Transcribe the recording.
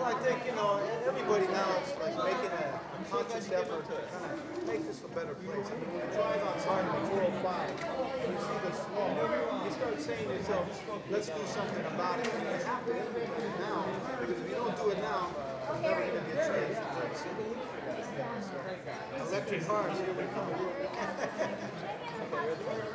I think, you know, everybody now is like making a conscious effort to kind of make this a better place. I mean, when you drive outside of the 405 and you see the smoke, you start saying to yourself, let's do something about it. And you have to implement it now, because if you don't do it now, you're never going to get changed. Electric cars, here we come.